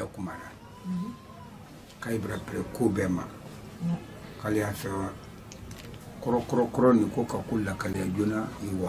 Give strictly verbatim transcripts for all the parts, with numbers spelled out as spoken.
kumara kai bra pre ko bema kali afa koro koro koro ni ko ka kula kali jona iwa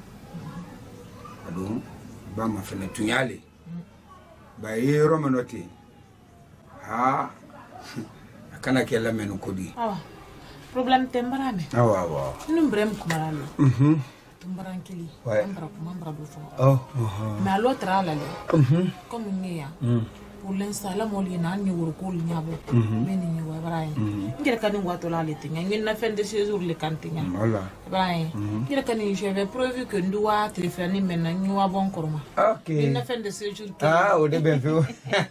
ado ba ma fene tunyale ba yero manoti ha kana kela menu kodi ah problem tembarame ah wa wa numbrem kumaralo mhm tumbarankili ambra kumambra do fo oh mais l'autre là là mhm comme nia pour l'instant la moli na ni wor ko nyabo meni ni wa braay ngir kan wato la leti ngin na fin de séjour le kantinya voilà braay ngir kan je vais prévu que ndoa téléphoner maintenant ni wa bon korma ok ngin na fin de séjour ah au début feu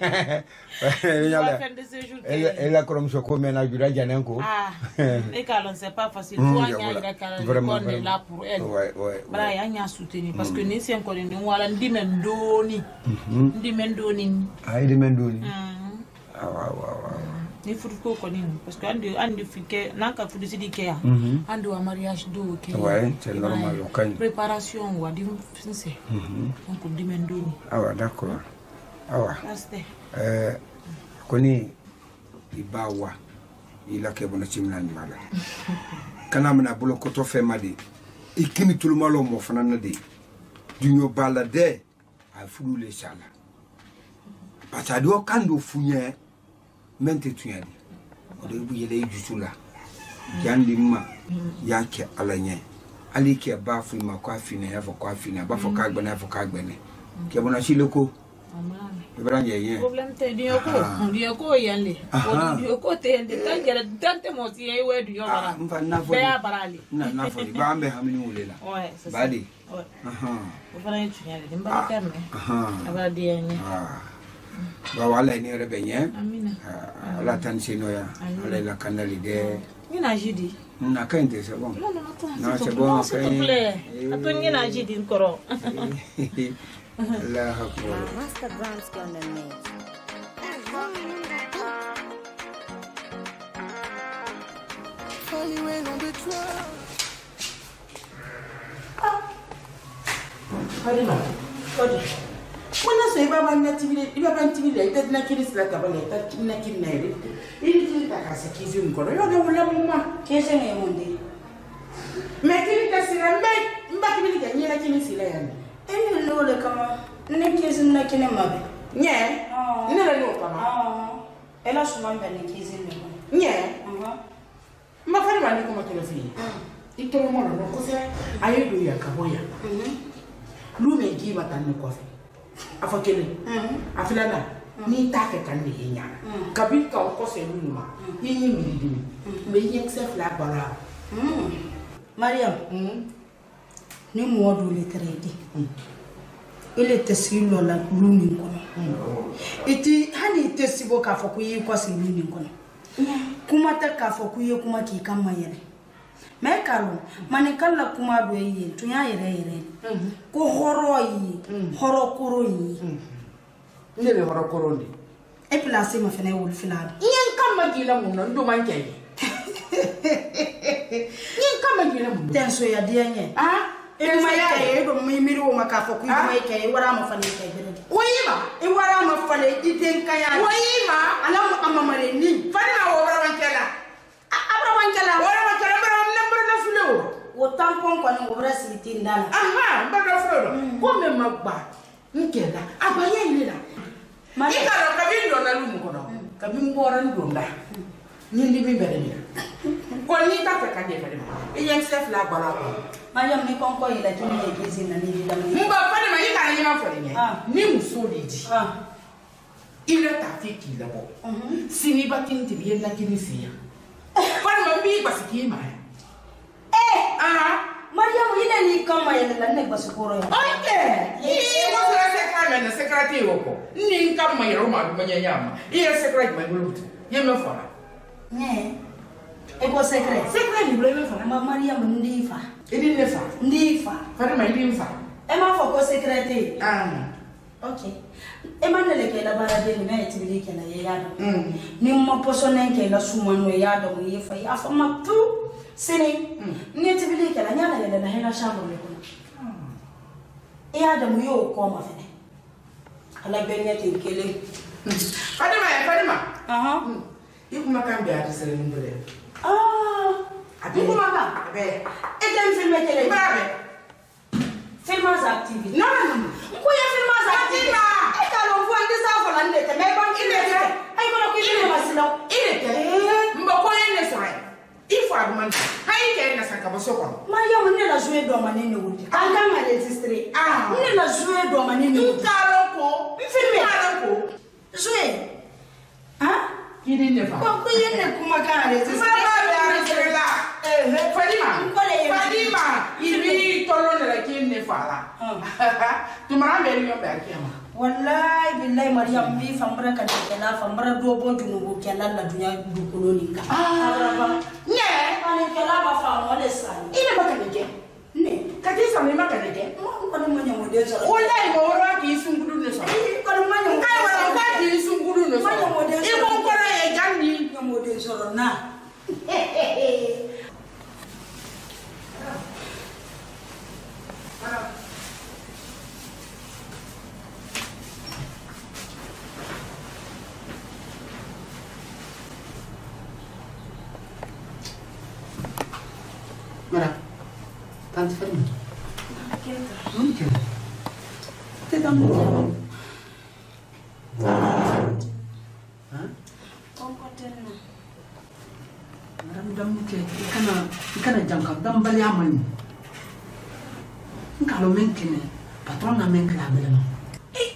la fin de séjour et la comme je comme na jura janenko ah et calon c'est pas facile toi nya ira kala vraiment on est là pour elle ouais ouais braay anya soutenir parce que ni c'est encore ni wala ndimen doni ndimen doni ay Mendoni. Ah wa wa wa. Ni fudu ko ko ni parce que andi andi fike nanka fudu sidi ke ya. Andi wa mariage do ke. Ouais, c'est normal au kan. Préparation wa di finse. Donc di Mendoni. Ah wa d'accord. Ah wa. Aste. Euh koni ibawa ila ke bona chimna ni mala. Kana mna bolo ko to fe madi. Ikini tulumalo mo fanana de. Dunyo balade a fudu le sala. Parce que quand on fouille, même tu es allé. On doit y aller du tout là. Yandima, yake alanye. Ali qui a bafoué ma coiffine, avocat fine, avocat ben avocat ben. Qui a bon acheté le coup. Le bras y est. Problème t'es du yoko, du yoko y aller. Du yoko t'es de tant qu'elle tente mon tiers ouais du yoko. Ah, on va n'avoir. Béa barali. Non, non, faut pas me ramener où là. Ouais, c'est ça. Badi. Ouais. Ah. On va aller tu y aller. M'ba calme. Ah. Aba dire. Ah. Ba wala ni rebe yen amina ala tan sinoya ala la kanali de ngina jidi na kante c'est bon non non attends non c'est bon s'il te plaît attends ngina jidi nkoro la hakwa master brands can make Only when on the trail Hadi ma hadi Mwana so iba banya tibile iba banya tibile ita dina kiri sila kabale ita kina kiri na iri iri kiri takasa kizi mkono yoga wula muma kese ne monde me kiri kasira me mba kiri ka nyela kiri sila yani eni no le kama ne kese na kine mabe nye ne le no kama ah ela suma mba ne kese ne nye aha mba fari mani kuma kilo fi ito mo no ko se ayedo ya kaboya lu me gi mata ne ko fi afakele afilana ni take kan ni hinya kabi ka ko se lu ma yin mi di me yin se fla bara Mariam ni mo do le tredi ile tesilo la lu ni kono iti hani tesibo ka foku yi ko se lu ni kono kuma ta ka foku yi kuma ki kan mayere me kalo mani kala kuma do yi tunya yere yere ko horo yi horo koro yi ne le horo koro ndi e place ma fene wol filado yen kam ma gila mun no ndo man kay yen kam ma gila mun tenso ya dienye ah e ma kay do mi miro ma ka fo ku ma kay wara ma fane kay bere oyima e wara ma fane iten kaya oyima ala mo amamare ni fane ma wo wara wankela abra wankela wara wankela bara number na fulo o tampon ko ni obra si tindala aha bara fulo ko me magba nkela abaye ni la ikalo kabindo na lumu kono kabimbo ran donda ni ndi bi bere ni ko ni ta ka de bere e yen chef la bara ko Mariam ni kon ko ila tuni ye gizi na ni da mu mba fane ma yika ni ma fole ni ni musoli di ah ile ta fiki la bo sini batin ti bi na kini siya fane ma bi basiki ma eh ah Mariam ina ni kama ya la ne basikoro ya okay ni mo la sekra na sekra ti woko ni kama ya roma bi manya yama ile sekra ma gulutu ye me fara ne e ko secret sekra ni bleme fara ma Mariam ndi fa idi ne fa ndi fa fane ma idi fa e ma fo ko secret ah okay e ma ne le ke la bara de ni me tibili ke na ye ya do ni mo posonen ke la suma no ya do ye fa ya fa ma tu sini ni tibili ke la nyana le na hena shambo le kuna e ya do yo ko ma fene ala benya ke kele Fadima ya Fadima. Aha. Iku makan biya ta sare ngure. Ah. Iku makan. Abe. Et un film télé. Abe. Filmas activités. Non non. Ko ya filmas activités. E ka lo fu ande sa fola ndete me ban ile te. Ay ko ko ile masilo. Ile te. Mba ko ene sore. Il faut argumenter. Hay ke na saka bosoko. Maria on la jouer do manene wudi. Kan kan ma registrer. Ah. On la jouer do manene wudi. Tout aloko. Filme aloko. Jouer. Hein? Qui dit ne pas? Ko ko yene kuma kan registrer. Mama ya registrer là. Eh Fadima. Fadima. Il vit tolo de la qui ne fala. Tu m'as amené au berkiama. Wallahi billahi Maryam bi fambara ka kala fambara do bo junugo kala la dunya du koloni ka. Ah. Ne, ani kala ba fa mo le sai. Ile ba ka je. Ne, ka ti sa me ma ka je. Mo ko no manya mo de so. Wallahi mo ro ki sungudu ne so. Ko no manya mo. Kai wala ka ti sungudu ne so. Manya mo de so. E ko ko na e jandi. Mo de so na. Mara, tante Fadima. Keta. Non che. Te da mo. Hein? Ko tenna. Madam dam ke kana kana jangka dam bali amani. Ngalo men kene patron na men kala bela. Eh.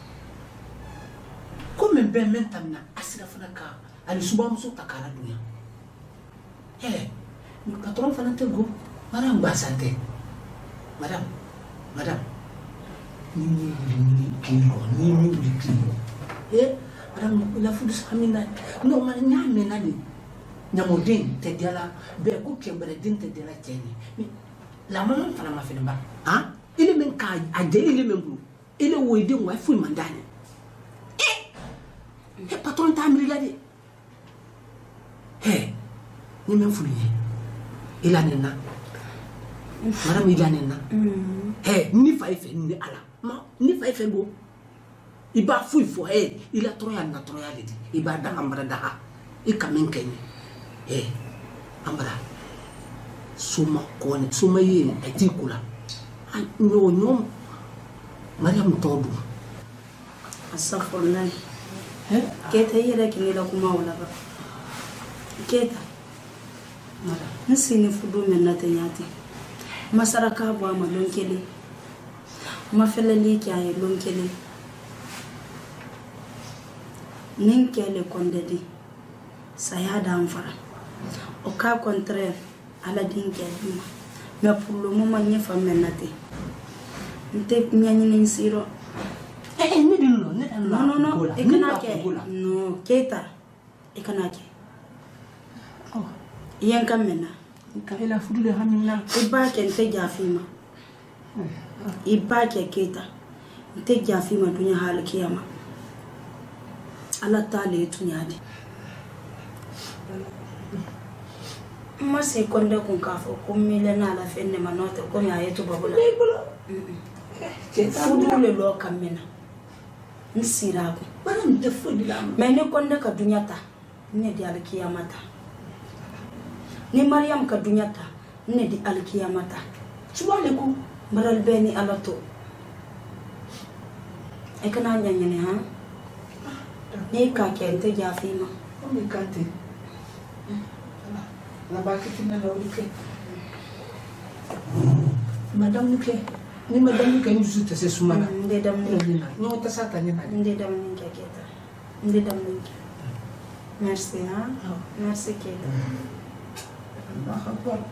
Comme ben men tamna asira fana ka ali suba muso takara dunya. Eh. Le patron fana te go madame basante. Madame. Madame. Ni ni ni kilo ni ni kilo. Eh, madame la fudu samina. No man nyame na ni. Nyamodin te diala be ko kembere din te diala teni. Mais la maman fana ma fait ba. Hein? Il est même ka ade il est même blou. Il est wo ide wa fu mandani. Eh. Le patron ta mi regardé. Eh. Ni même fu ni. Il a nena. Madame il a nena. Eh, ni fa ife ni ala. Ma ni fa ife go. Il ba fu fo eh, il a troya na troya le di. Il ba da ambra da ha. Il kamen kenni. Eh, ambra. Suma kone, suma yi eti kula. Ai no no. Mariam todu. Astaghfirullah. Eh? Keta yere kini la kuma wala ba. Keta. Mara, nsini fudu menna tenyati. Masaraka bo ama lonkele. Mafeleli kyaye lonkele. Ninkele kondedi. Sayada amfara. Au cas contraire, ala dinke dima. Mais pour le moment, il n'y a pas de menate. Nous siro. Eh, non, non, non, et kanake. Non, keta. Et kanake. Oh, il y a un camena. Il a foutu le hamina. Il bat qu'elle fait jafima. Il bat qu'elle keta. Il te jafima dunya halkiyama. Allah ta'ala etunyadi. Ma se konde kun kafo ko milena la fenne manote ko ya yeto babula fudu le lo kamena nsira ko bana nte fudu la me ne konde ka dunyata ne di alkiyamata ni Maryam ka dunyata ne di alkiyamata subale ko maral beni alato e kana nyanyene ha ni ka kente jafima o mi kante la bakitina la olike madame nuke ni madame nuke ni juste c'est soumana ndé dam ni no ta sata ni na ndé dam ni keketa ndé dam ni merci hein merci keta Allah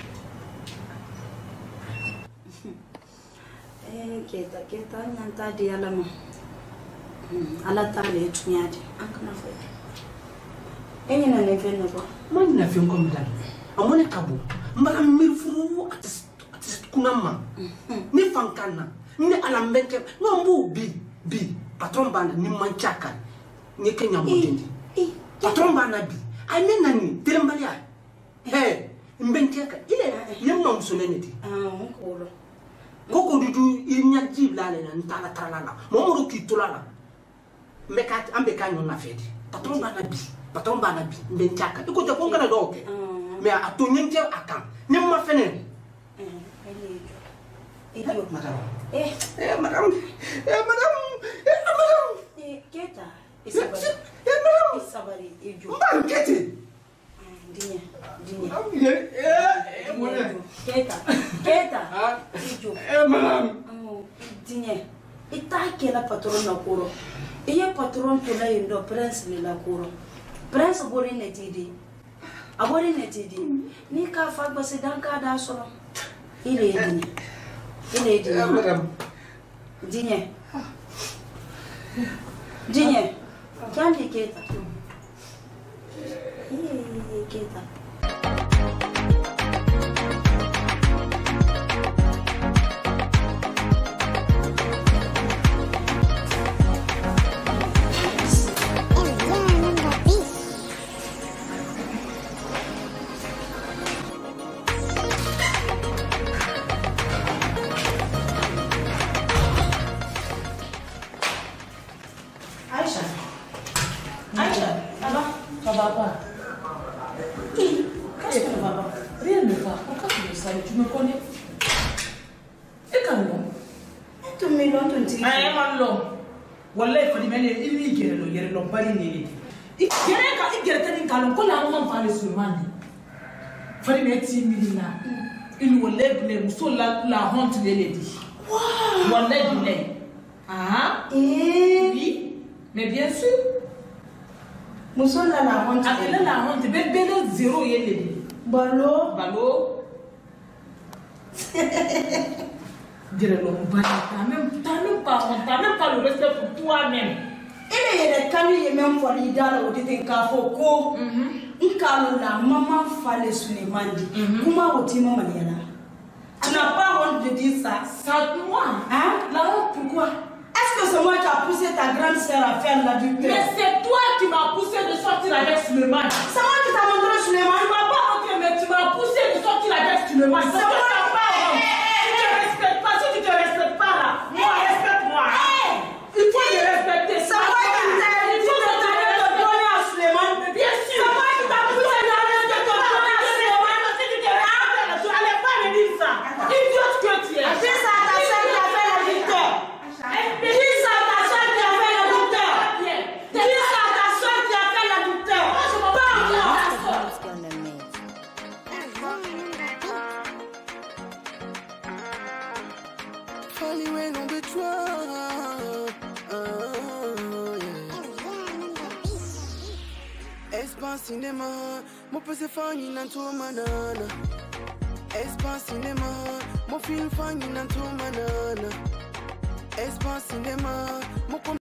eh keta keta nanta di alama ala tale tunyadi akana fa enyi na nevene ko man na fi ngom dan amone kabo mbala mirfuru atis atis kunama ni fankana ni alambenke no mbu bi bi patron bana ni manchaka ni kenya mudindi patron bana bi ay menani telembalia he mbenke ka ile yemma musoleneti ah ko koko dudu inya jibla le na ntala trala mo mo ki tulala mbeka ambeka nyo na fedi patron bana bi patron bana bi mbenchaka iko te ko ngana do ke mais atonyente akam nyem ma fenen eh idiot madame eh eh madame eh madame eh madame eh keta isabari eh madame isabari idiot mbam kete dinya dinya eh eh mona keta keta idiot eh madame dinya ita kela patron na kuro iya patron to la yindo prince ni la kuro prince bori netidi abori netidi ni ka fa gbase dan ka da so ile dinya ile dinya madame dinya dinya kandi keta eh keta Tu me connais? Et quand non? Tu me l'as dit. Ah, man long. Wallahi fadi mene ili gere lo yere lo bari ni. I gere ka i gere tani kalon ko la mo fa le Sulemani. Fadi me ti mi la. Il wallahi ble muso la la honte le le di. Wow. Wallahi ble. Ah? Eh. Oui. Mais bien sûr. Muso la la honte. Ah, elle la honte. Be be le zéro yele. Balo. Balo. Dire l'homme, t'as même, t'as même pas, t'as même pas le respect pour toi-même. Il y a des canuts et même pour l'idée où tu t'es cafoko. Un calme la maman fallait sur les mandis. Comment au timon maniana? Tu n'as pas honte de dire ça? Ça, moi. Hein? La honte pourquoi? Est-ce que c'est moi qui a poussé ta grande sœur à faire l'adultère? Mais c'est toi qui m'as poussé de sortir avec Suleiman. C'est moi qui t'a montré Suleiman. Tu m'as pas montré, mais tu m'as poussé de sortir avec Suleiman. C'est moi qui t'a pas. Tu te respectes pas, si tu te respectes pas là, moi respecte-moi. Il faut te respecter. C'est moi qui t'a dit de donner à Suleiman. Bien sûr. C'est moi qui t'a poussé de donner à Suleiman. Si tu te respectes, tu n'allais pas me dire ça. Idiote que tu es. Dis ça à ta soeur qui a fait l'adultère. Dis ça à ta soeur qui a fait l'adultère. Dis ça à ta soeur qui a fait l'adultère. Pas moi. Espace Cinéma, mon peu c'est fani dans tout manana. Espace Cinéma, mon film fani dans tout manana. Espace Cinéma, mon